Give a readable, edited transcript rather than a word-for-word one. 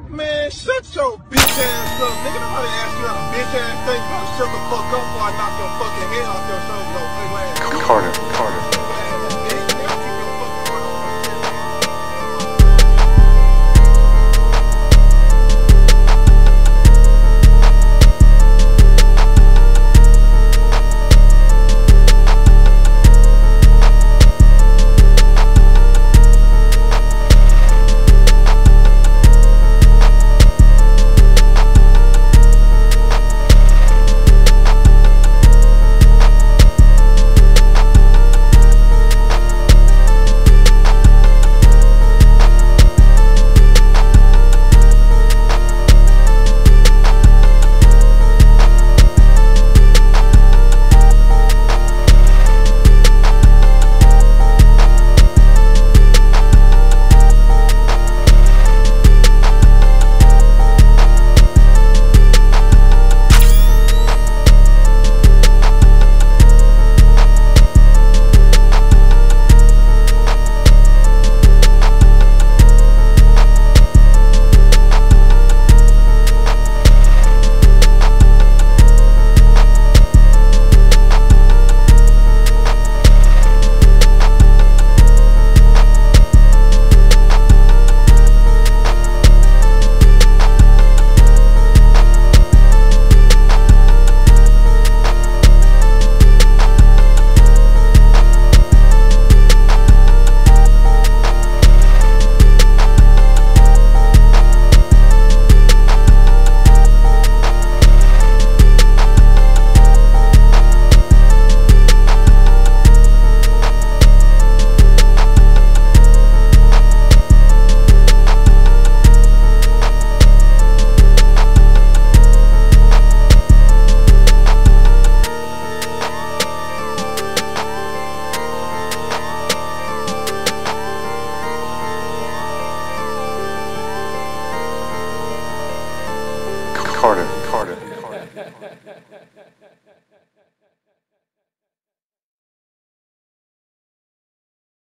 Man, shut your bitch ass up, nigga. Nobody asked you how to bitch ass thing. You better shut the fuck up before I knock your fucking head off your shoulder, ugly ass. Carter. Carter.